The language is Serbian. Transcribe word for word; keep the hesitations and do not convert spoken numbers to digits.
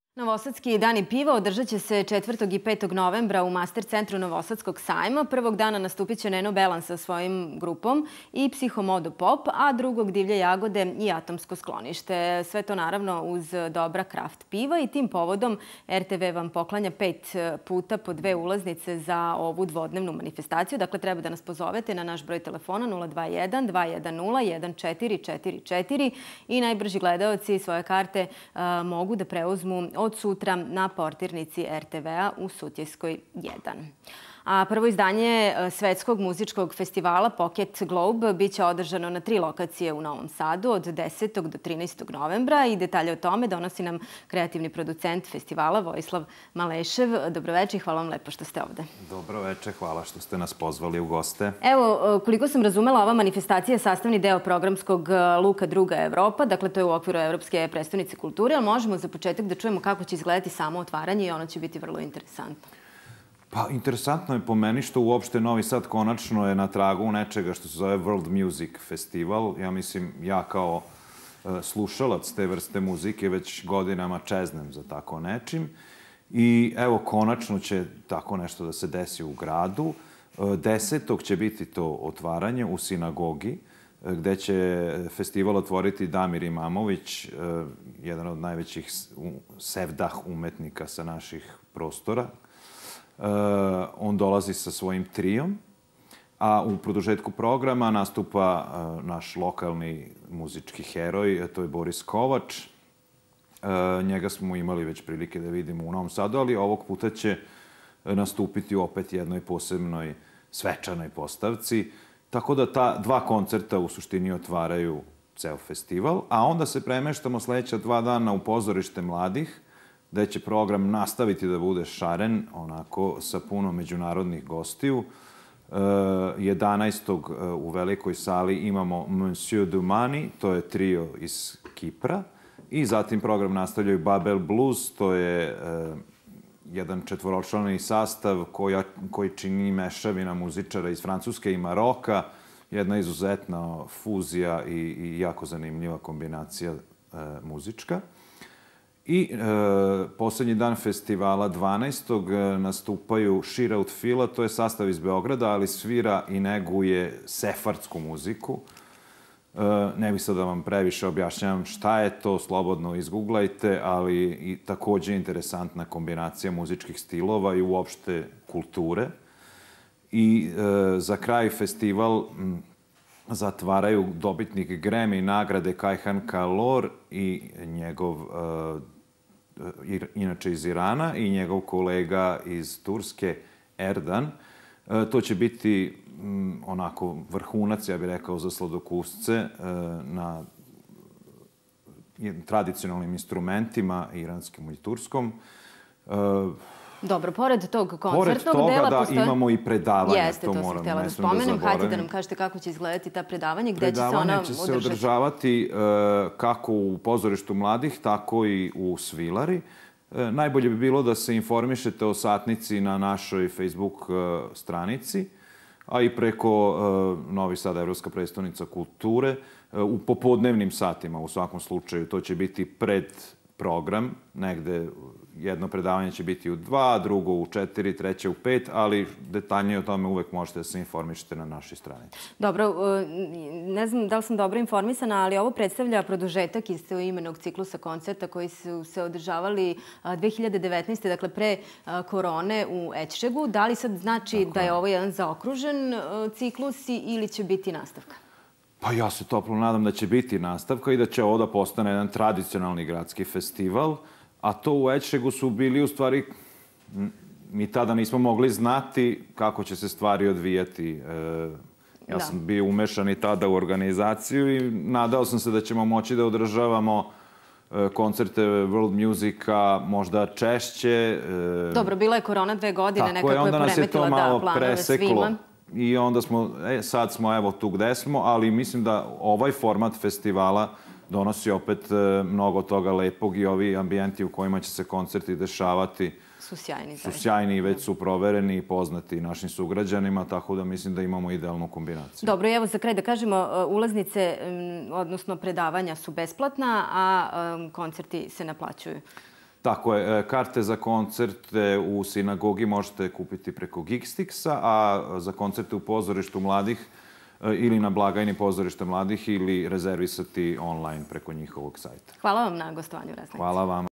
Novosadski dani piva održat će se četvrtog i petog novembra u Master centru Novosadskog sajma. Prvog dana nastupit će Neno Belan sa svojim grupom i Psihomodo Pop, a drugog Divlje jagode i Atomsko sklonište. Sve to naravno uz dobra kraft piva i tim povodom R T V vam poklanja pet puta po dve ulaznice za ovu dvodnevnu manifestaciju. Dakle, treba da nas pozovete na naš broj telefona nula dva jedan dva jedan nula jedan četiri četiri četiri i najbrži gledaoci svoje karte mogu da preuzmu od sutra na portirnici R T V-a u Sutjeskoj jedan. A prvo izdanje Svetskog muzičkog festivala Pocket Globe biće održano na tri lokacije u Novom Sadu od desetog do trinaestog novembra i detalje o tome donosi nam kreativni producent festivala Vojislav Malešev. Dobroveče i hvala vam lepo što ste ovde. Dobroveče, hvala što ste nas pozvali u goste. Evo, koliko sam razumela, ova manifestacija je sastavni deo programskog luka Druga Evropa, dakle to je u okviru Evropske prestonice kulture, ali možemo za početak da čujemo kako će izgledati samo otvaranje i ono će biti vrlo interesantno. Pa, interesantno je po meni što uopšte Novi Sad konačno je na tragu nečega što se zove World Music Festival. Ja mislim, ja kao slušalac te vrste muzike već godinama čeznem za tako nečim. I evo, konačno će tako nešto da se desi u gradu. Desetog će biti to otvaranje u sinagogi, gde će festival otvoriti Damir Imamović, jedan od najvećih sevdah umetnika sa naših prostora. On dolazi sa svojim trijom, a u produžetku programa nastupa naš lokalni muzički heroj, to je Boris Kovač. Njega smo imali već prilike da vidimo u Novom Sadu, ali ovog puta će nastupiti u opet jednoj posebnoj svečanoj postavci. Tako da ta dva koncerta u suštini otvaraju ceo festival, a onda se premeštamo sledeća dva dana u pozorište mladih, gde će program nastaviti da bude šaren, onako, sa puno međunarodnih gostiju. jedanaestog u velikoj sali imamo Monsieur Dumani, to je trio iz Kipra, i zatim program nastavljaju Babel Blues, to je jedan četvoročlani sastav koji čini mešavina muzičara iz Francuske i Maroka, jedna izuzetna fuzija i jako zanimljiva kombinacija muzička. I poslednji dan festivala, dvanaestog nastupaju Shiraut Fila, to je sastav iz Beograda, ali svira i neguje sefardsku muziku. Ne bih sad da vam previše objašnjavam šta je to, slobodno izguglajte, ali i takođe interesantna kombinacija muzičkih stilova i uopšte kulture. I za kraj festival zatvaraju dobitnik Grammy nagrade Kayhan Kalor i njegov, inače iz Irana, i njegov kolega iz Turske, Erdan. To će biti onako vrhunac, ja bih rekao, za sladokusce na tradicionalnim instrumentima, iranskim i turskom. Dobro, pored tog koncertnog dela... Pored toga, da, imamo i predavanje. Jeste, to sam htjela da spomenem. Hajde da nam kažete kako će izgledati ta predavanje, gde će se ona održati? Predavanje će se održavati kako u pozorištu mladih, tako i u Svilari. Najbolje bi bilo da se informišete o satnici na našoj Facebook stranici, a i preko Novi Sad, Evropska prestonica kulture, u popodnevnim satima u svakom slučaju. To će biti pred program, negde jedno predavanje će biti u dva, drugo u četiri, treće u pet, ali detaljnije o tome uvek možete da se informišete na našoj stranici. Dobro, ne znam da li sam dobro informisana, ali ovo predstavlja produžetak istoimenog ciklusa koncerta koji su se održavali dve hiljade devetnaeste. dakle pre korone u Ečegu. Da li sad znači da je ovo jedan zaokružen ciklus ili će biti nastavka? Pa ja se toplo nadam da će biti nastavka i da će ovo da postane jedan tradicionalni gradski festival, a to u Ečegu su bili u stvari, mi tada nismo mogli znati kako će se stvari odvijati. Ja sam bio umešan i tada u organizaciju i nadao sam se da ćemo moći da održavamo koncerte world musika možda češće. Dobro, bila je korona dve godine, nekako je poremetila da planove svima. I onda smo, e, sad smo evo tu gde smo, ali mislim da ovaj format festivala donosi opet mnogo toga lepog i ovi ambijenti u kojima će se koncerti dešavati su sjajni. Su sjajni i već su provereni i poznati našim sugrađanima, tako da mislim da imamo idealnu kombinaciju. Dobro, i evo za kraj da kažemo, ulaznice, odnosno predavanja su besplatna, a koncerti se naplaćuju. Tako je, karte za koncerte u sinagogi možete kupiti preko Geekstixa, a za koncerte u pozorištu mladih ili na blagajni pozorišta mladih ili rezervisati online preko njihovog sajta. Hvala vam na gostovanju u Raznici. Hvala vam.